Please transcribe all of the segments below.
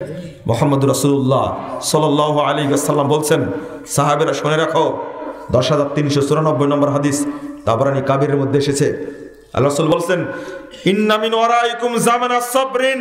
মুহাম্মদ রাসূলুল্লাহ সাল্লাল্লাহু আলাইহি ওয়াসাল্লাম বলছেন, সাহাবেরা শুনে রাখো, ১০৩৯৪ নম্বর হাদিস তাবরানী কাবিরের মধ্যে এসেছে। আল্লাহ রাসূল বলছেন, ইন্না মিন ওয়ারাইকুম জামানাস সাবরিন,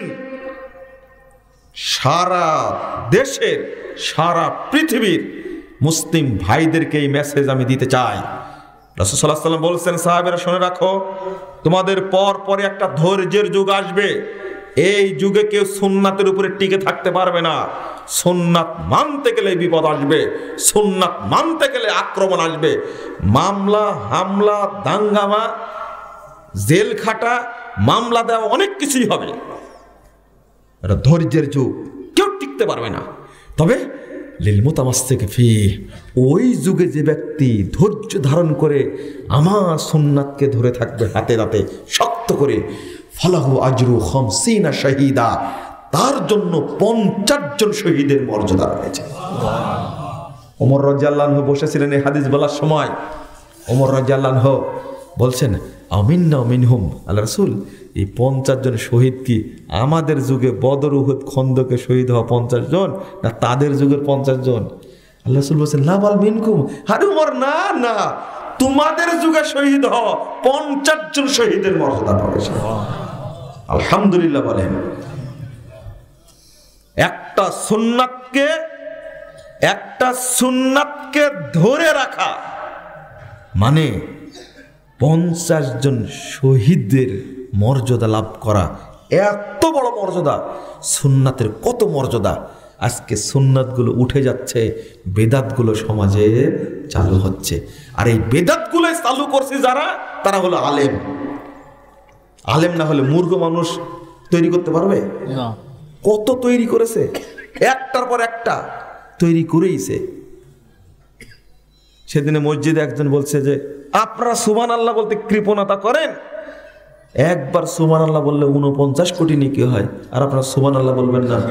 সারা দেশের সারা পৃথিবীর মুসলিম ভাইদেরকে এই মেসেজ আমি দিতে চাই। রাসূল সাল্লাল্লাহু আলাইহি ওয়াসাল্লাম বলছেন, সাহাবেরা শুনে রাখো, তোমাদের পর পরে একটা ধৈর্যের যুগ আসবে। এই যুগে কেউ সুন্নাতের উপরে টিকে থাকতে পারবে না। সুন্নাত মানতে গেলে বিপদ আসবে, সুন্নাত মানতে গেলে আক্রমণ আসবে, মামলা হামলা দাঙ্গামা জেল খাটা মামলা দেওয়া অনেক কিছুই হবে। এটা ধৈর্যের যুগ, কেউ টিকতে পারবে না। তবে লিল মুতামাসসিক ফি, ওই যুগে যে ব্যক্তি ধৈর্য ধারণ করে আমার সুন্নাতকে ধরে থাকবে হাতে হাতে শক্ত করে, ফালাহু আজরু 50 শাহীদা, তার জন্য 50 জন শহীদের মর্যাদা রয়েছে। ওমর রাদিয়াল্লাহু আনহু বসেছিলেন এই হাদিস বলার সময়। ওমর রাদিয়াল্লাহু আনহু বলছেন, আমিন্না মিনহুম, আল্লাহ রাসূল এই 50 জন শহীদ কি আমাদের যুগে বদর উহুদ খন্দকে শহীদ হওয়া 50 জন, না তাদের যুগের 50 জন? আল্লাহ রাসূল বলছেন, লা বাল মিনকুম, আরে ওমর না না, তোমাদের যুগে শহীদ হওয়া 50 জন শহীদের মর্যাদা পাবে। আলহামদুলিল্লাহ বলেন। একটা সুন্নাতকে ধরে রাখা মানে 50 জন শহীদের মর্যাদা লাভ করা, এত বড় মর্যাদা। সুন্নাতের কত মর্যাদা! আজকে সুন্নাতগুলো উঠে যাচ্ছে, বেদাতগুলো সমাজে চালু হচ্ছে। আর এই বেদাতগুলো চালু করছে যারা, তারা হলো আলেম। আলেম না হলে মূর্খ মানুষ তৈরি করতে পারবে না। কত তৈরি করেছে, একটার পর একটা তৈরি করেইছে। সেদিনে মসজিদে একজন বলছে যে, আপনারা সুবহানাল্লাহ বলতে কৃপণতা করেন, একবার সুবহানাল্লাহ বললে 49 কোটি নেকি হয়, আর আপনারা সুবহানাল্লাহ বলবেন না।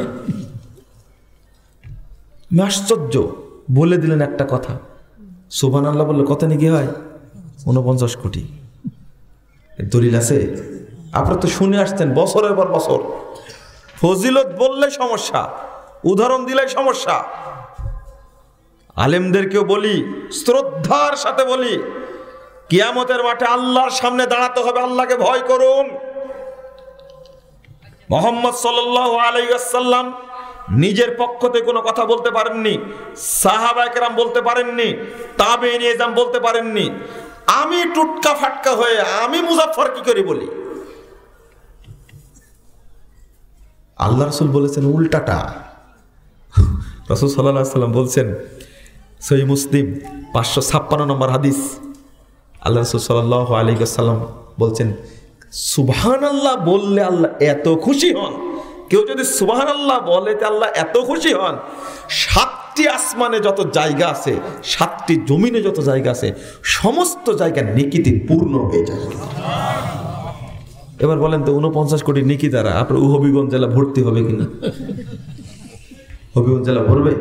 আশ্চর্য, বলে দিলেন একটা কথা, সুবহানাল্লাহ বললে কত নেকি হয়? 49 কোটি। দলিল আছে? আপনারা তো শুনে আসছেন বছরের পর বছর। ফজিলত বললে সমস্যা, উদাহরণ দিলে সমস্যা। আলেমদেরকেও বলি, শ্রদ্ধার সাথে বলি, কিয়ামতের মাঠে আল্লাহর সামনে দাঁড়াতে হবে, আল্লাহকে ভয় করুন। মুহাম্মদ সাল্লাল্লাহু আলাইহি ওয়াসাল্লাম নিজের পক্ষ থেকে কোনো কথা বলতে পারেননি, সাহাবায়ে কেরাম বলতে পারেননি, তাবেঈন ইজম বলতে পারেননি। আমি টুটকা ফাটকা হয়ে আমি মুজাফফর কি করে বলি? আল্লাহ রাসূল বলেছেন উল্টাটা। রাসূল সাল্লাল্লাহু আলাইহি ওয়াসাল্লাম বলছেন, সহিহ মুসলিম 556 নম্বর হাদিস, আল্লাহ রাসূল সাল্লাল্লাহু আলাইহি ওয়াসাল্লাম বলছেন, সুবহানাল্লাহ বললে আল্লাহ এত খুশি হন। কেউ যদি সুবহানাল্লাহ বলে তে আল্লাহ এত খুশি হন, 7টি আসমানে যত জায়গা আছে, 7টি জমিনে যত জায়গা আছে, সমস্ত জায়গা নেকিতে পূর্ণ হয়ে যায়। এবার বলেন তো 49 কোটি নেকি দ্বারা আপনার হবিগঞ্জ জেলা ভর্তি হবে কিনা? হবিগঞ্জ জেলা ভরবে?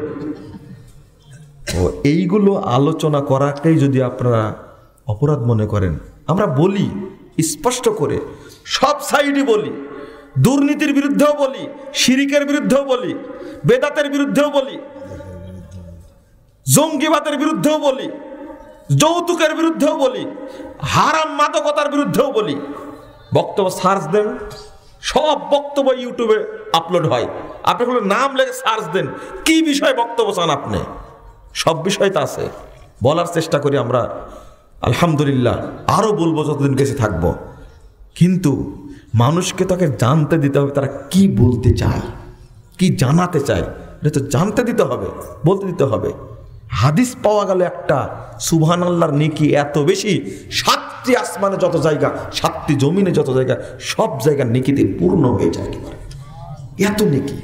ও এইগুলো আলোচনা করাকেই যদি আপনারা অপরাধ মনে করেন, আমরা বলি স্পষ্ট করে, সব সাইডই বলি, দুর্নীতির বিরুদ্ধেও বলি, শিরিকের বিরুদ্ধেও বলি, বেদাতের বিরুদ্ধেও বলি, জঙ্গিবাদের বিরুদ্ধেও বলি, যৌতুকের বিরুদ্ধেও বলি, হারাম মাদকতার বিরুদ্ধেও বলি। বক্তব্য সার্চ দেন, সব বক্তব্য ইউটিউবে আপলোড হয়। আপনি কোনো নাম লেগে সার্চ দেন, কি বিষয়ে বক্তব্য চান আপনি, সব বিষয় তো আছে। বলার চেষ্টা করি আমরা, আলহামদুলিল্লাহ, আরও বলবো যতদিন বেঁচে থাকবো। কিন্তু মানুষকে তাকে জানতে দিতে হবে তারা কি বলতে চায়, কি জানাতে চায়, এটা তো জানতে দিতে হবে, বলতে দিতে হবে। হাদিস পাওয়া গেল একটা, সুবহানাল্লাহর নেকি এত বেশি, 7টি আসমানে যত জায়গা, 7টি জমিনে যত জায়গা, সব জায়গা নেকিতে পূর্ণ হয়ে যায়। এত নেকি।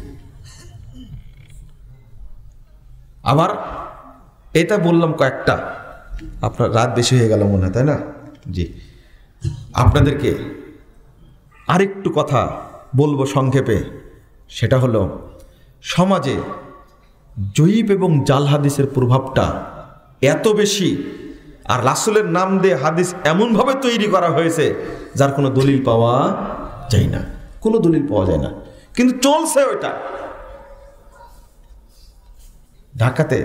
আবার এটা বললাম কয়েকটা, আপনার রাত বেশি হয়ে গেল মনে হয়, তাই না? জি, আপনাদেরকে আরেকটু কথা বলবো সংক্ষেপে। সেটা হলো, সমাজে জয়ীব এবং জাল হাদিসের প্রভাবটা এত বেশি, আর রাসূলের নাম দিয়ে হাদিস এমনভাবে তৈরি করা হয়েছে যার কোনো দলিল পাওয়া যায় না, কোনো দলিল পাওয়া যায় না, কিন্তু চলছে ওইটা। ঢাকাতে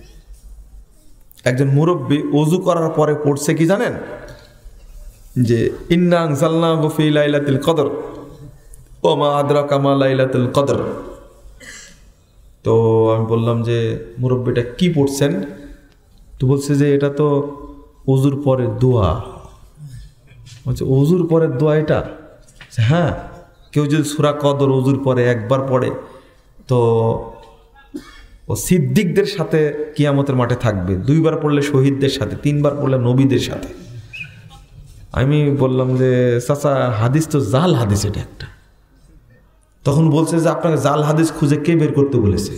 একজন মুরব্বী ওযু করার পরে পড়ছে কি জানেন, যে ইন্না আনজালনাহু ফি লাইলাতুল কদর ওয়া মা আদরাকা মা লাইলাতুল কদর। তো আমি বললাম যে মুরব্বীটা কি পড়ছেন, তো বলছে যে এটা তো ওযুর পরে দোয়া। বলছে ওযুর পরে দোয়া এটা? হ্যাঁ, কেউ যদি সূরা কদর ওযুর পরে একবার পড়ে তো ও সিদ্দিকদের সাথে কিয়ামতের মাঠে থাকবে, 2 বার পড়লে শহীদদের সাথে, 3 বার পড়লে নবীদের সাথে। আমি বললাম যে চাচা হাদিস তো জাল হাদিস এটা একটা। তখন বলছে যে আপনাকে জাল হাদিস খুঁজে কে বের করতে বলেছে?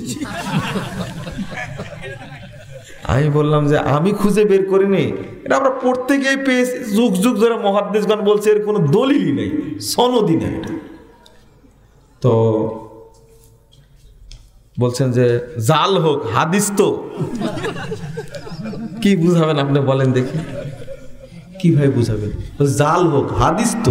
আমি বললাম যে আমি খুঁজে বের করিনি, এটা আমরা পড়তে গিয়ে পেয়েছি, যুগ যুগ ধরে মুহাদ্দিসগণ বলছে, এর কোনো দলিলই নেই, সনদই নেই। তো বলছেন যে জাল হোক হাদিস তো। কি বুঝাবেন আপনি বলেন দেখি, কিভাবে বুঝাবেন? জাল হোক হাদিস তো,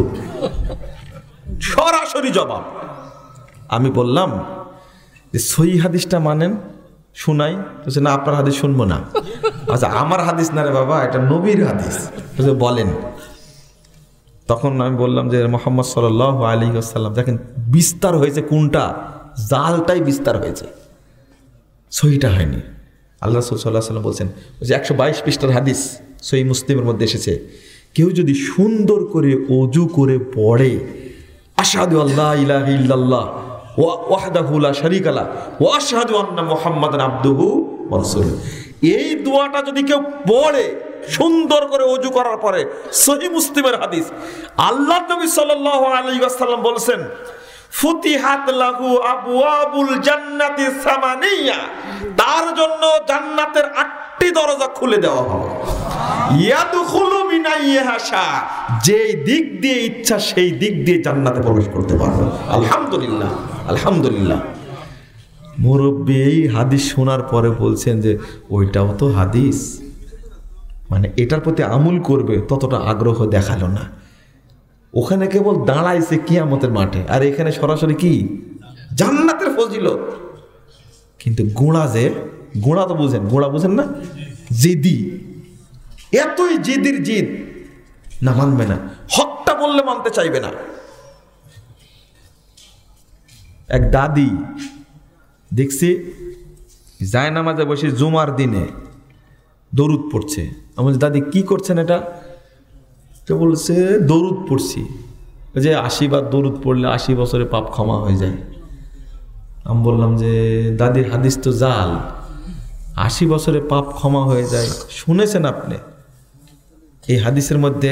সরাসরি জবাব। আমি বললাম যে সহি হাদিসটা মানেন, শোনাই। বলছে না, আপনার হাদিস শুনবো না। আচ্ছা আমার হাদিস না রে বাবা, এটা নবীর হাদিস, বলেন। তখন আমি বললাম যে মুহাম্মদ সাল্লাল্লাহু আলাইহি ওয়াসাল্লাম, দেখেন বিস্তার হয়েছে কোনটা, জালটাই বিস্তার হয়েছে, সহিটা হয়নি। আল্লাহ রাসূল সাল্লাল্লাহু আলাইহি ওয়াসাল্লাম বলছেন, ওই যে 122 পৃষ্ঠার হাদিস সহিহ মুসলিমের মধ্যে এসেছে, কেউ যদি সুন্দর করে ওযু করে পড়ে আশহাদু আল্লা ইলাহা ইল্লাল্লাহ ওয়াহদাহু লা শারীকা লাহু ওয়া আশহাদু আন্না মুহাম্মাদান আবদুহু ওয়া রাসূলুহু, এই দোয়াটা যদি কেউ পড়ে সুন্দর করে ওযু করার পরে, সহিহ মুসলিমের হাদিস, আল্লাহর নবী সাল্লাল্লাহু আলাইহি ওয়াসাল্লাম বলেছেন ফুতিহাত লাহু আবওয়াবুল জান্নাতি সামানিয়া, তার জন্য জান্নাতের 8টি দরজা খুলে দেওয়া হবে। ইয়াদখুলু মিন আইয়াশা, যেই দিক দিয়ে ইচ্ছা সেই দিক দিয়ে জান্নাতে প্রবেশ করতে পারবে। আলহামদুলিল্লাহ, আলহামদুলিল্লাহ। মুরব্বী এই হাদিস শোনার পরে বলছেন যে ওইটাও তো হাদিস, মানে এটার প্রতি আমল করবে ততটা আগ্রহ দেখালো না। ওখানে কেবল দাঁড়াইছে কিয়ামতের মাঠে, আর এখানে সরাসরি কি জান্নাতের ফজিলত। কিন্তু গোড়া, যে গোড়া তো বুঝেন, গোড়া বুঝেন না, জেদি, এতই জেদির জিদ, না মানবে না, হকটা বললে মানতে চাইবে না। এক দাদি দেখছি জায়নামাজে বসে জুমার দিনে দরুদ পড়ছে। আমি বলছি দাদি কি করছেন এটা? তো বলছে দরুদ পড়ছি, যে 80 বার দরুদ পড়লে 80 বছরে পাপ ক্ষমা হয়ে যায়। আমি বললাম যে দাদি হাদিস তো জাল, 80 বছরে পাপ ক্ষমা হয়ে যায় শুনেছেন আপনি? এই হাদিসের মধ্যে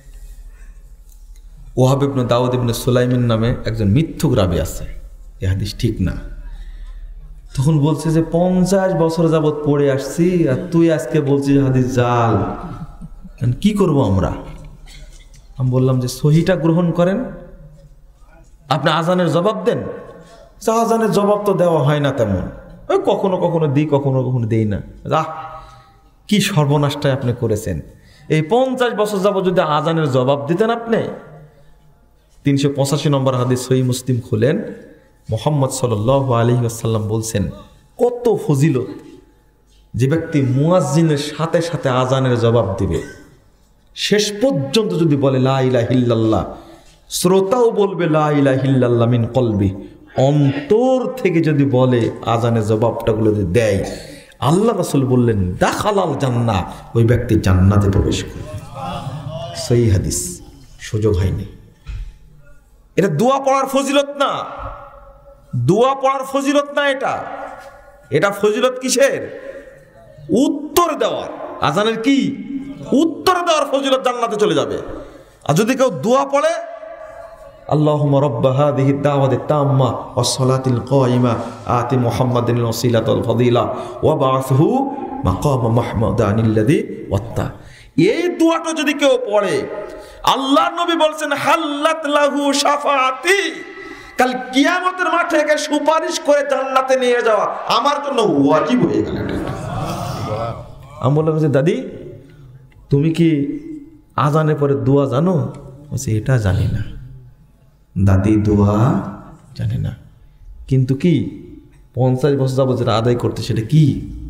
ওয়াহাব ইবনে দাউদ ইবনে সুলাইমান নামে একজন মিথ্যুক রাবী আছে, এই হাদিস ঠিক না। তখন বলছে যে 50 বছর যাবত পড়ে আসছি, আর তুই আজকে বলছিস হাদিস জাল, কি করব আমরা? আমি বললাম যে সহিটা গ্রহণ করেন, আপনি আজানের জবাব দেন। আজানের জবাব তো দেওয়া হয় না তেমন, ওই কখনো কখনো দিই, কখনো কখনো দেই না। কি সর্বনাশটাই আপনি করেছেন। এই 50 বছর যাবত যদি আজানের জবাব দিতেন আপনি, 385 নম্বর হাদিস সহিহ মুসলিম খুলেন, মুহাম্মদ সাল্লাল্লাহু আলাইহি ওয়াসাল্লাম বলছেন কত ফজিলত, যে ব্যক্তি মুয়াজ্জিনের সাথে সাথে আজানের জবাব দিবে, শেষ পর্যন্ত যদি বলে লা ইলাহা ইল্লাল্লাহ, শ্রোতাও বলবে লা ইলাহা ইল্লাল্লাহ মিন কলবি, অন্তর থেকে যদি বলে আজানের জবাবটাগুলো যদি দেয়, আল্লাহ রাসূল বললেন দাখালাল জান্নাহ, ওই ব্যক্তি জান্নাতে প্রবেশ করবে। সহিহ হাদিস, সুযোগ হয়নি। এটা দোয়া পড়ার ফজিলত না, দোয়া পড়ার ফজিলত না, এটা ফজিলত কিসের? উত্তর দেওয়ার। আজানের কি উত্তর দেওয়ার ফজিলত, জান্নাতে চলে যাবে। আর যদি কেউ দোয়া পড়ে আল্লাহুম্মা রাব্বা হাযিহি দাওয়াতিত তাম্মা ওয়াস সালাতিল কায়িমা আতি মুহাম্মাদিল ওয়াসিলাতাল ফাদিলা ওয়া বা'আসহু মাকামা মাহমুদানিল্লাযী ওয়াত্তা, এই দোয়াটা যদি কেউ পড়ে, আল্লাহর নবী বলেন হাল্লাত লাহু শাফাআতি, কাল কিয়ামতের মাঠে একে সুপারিশ করে জান্নাতে নিয়ে যাওয়া আমার জন্য ওয়াজিব হয়ে গেল। আমি বললাম যে দাদি তুমি কি আজানের পরে দোয়া জানো? বলছে এটা জানি না দাদি, দোয়া জানে না, কিন্তু কি 50 বছর যাবত যেটা আদায় করতে সেটা কি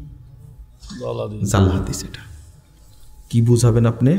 জাল হাদিস। এটা কি বুঝাবেন আপনি?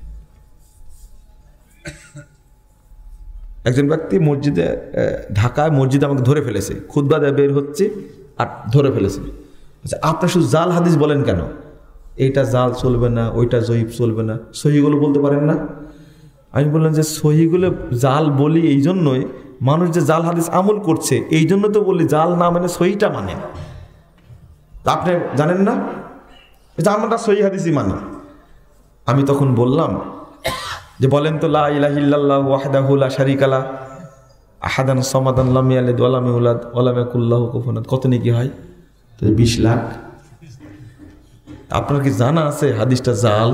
একজন ব্যক্তি মসজিদে, ঢাকায় মসজিদে আমাকে ধরে ফেলেছে, খুতবা দেয়া বের হচ্ছে আর ধরে ফেলেছে। আচ্ছা, আপনি শুধু জাল হাদিস বলেন কেন? এইটা জাল চলবে না, ওইটা জয়ীফ চলবে না, সহিগুলো বলতে পারেন না? আমি বললাম যে সহিগুলো জাল বলি এই জন্যই, মানুষ যে জাল হাদিস আমল করছে এই জন্য তো বলি জাল না মানে সহিটা মানে। আপনি জানেন না যে আমরা সহি হাদিসই মানি। আমি তখন বললাম যে বলেন তো লা ইলাহা ইল্লাল্লাহু ওয়াহদাহু লা শারীকা লাহু আহাদান সামাদান লাম ইয়ালিদ ওয়া লাম ইউলাদ ওয়া লাম ইয়াকুল লাহু কুফুয়ান আহাদ। কত নেকি হয়? 20 লাখ। আপনার কি জানা আছে হাদিসটা জাল?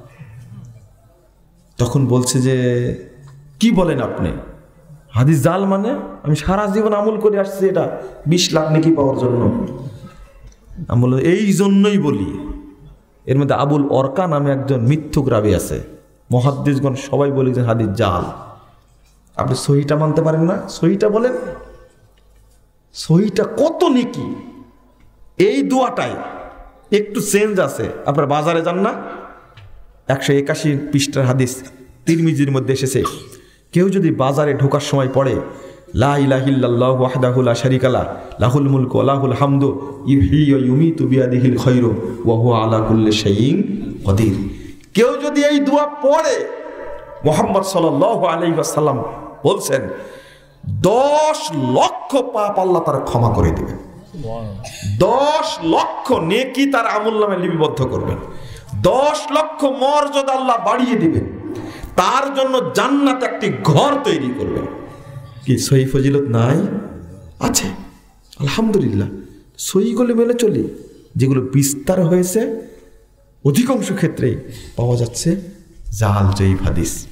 তখন বলছে যে কি বলেন আপনি, হাদিস জাল মানে? আমি সারা জীবন আমল করে আসছি এটা 20 লাখ নেকি পাওয়ার জন্য। আমি বললাম এই জন্যই বলি। এর মধ্যে আবুল অরকা নামে একজন মিথ্যুক রাবি আছে, মুহাদ্দিসগণ সবাই বলে যে হাদিস জাল। আপনি সহিটা মানতে পারেন না? সহিটা বলেন, সহিটা কত নেকি। এই দোয়াটাই একটু চেঞ্জ আছে। আপনার বাজারে যান না, 181 পৃষ্ঠার হাদিস তিরমিজির মধ্যে এসেছে, কেউ যদি বাজারে ঢোকার সময় পড়ে লা ইলাহা ইল্লাল্লাহু ওয়াহদাহু লা শারীকা লাহু লাহুল মুলকু ওয়া লাহুল হামদু ইউহয়ি ওয়া ইউমীতু বিয়াদিহিল খায়রু ওয়া হুয়া আলা কুল্লি শাইইন কাদির, কেউ যদি এই দোয়া পড়ে, মুহাম্মদ সাল্লাল্লাহু আলাইহি ওয়াসাল্লাম বলছেন 10 লক্ষ পাপ আল্লাহ তার ক্ষমা করে দিবেন। 10 লক্ষ নেকি তার আমলনামায় লিপিবদ্ধ করবেন। 10 লক্ষ মর্যাদা আল্লাহ বাড়িয়ে দিবেন। তার জন্য জান্নাতে একটি ঘর তৈরি করবেন। কি সহি ফজিলত নাই? আছে, আলহামদুলিল্লাহ। সহিগুলো মেনে চলি। যেগুলো বিস্তার হয়েছে অধিকাংশ ক্ষেত্রেই পাওয়া যাচ্ছে জাল জয়ীফ হাদিস।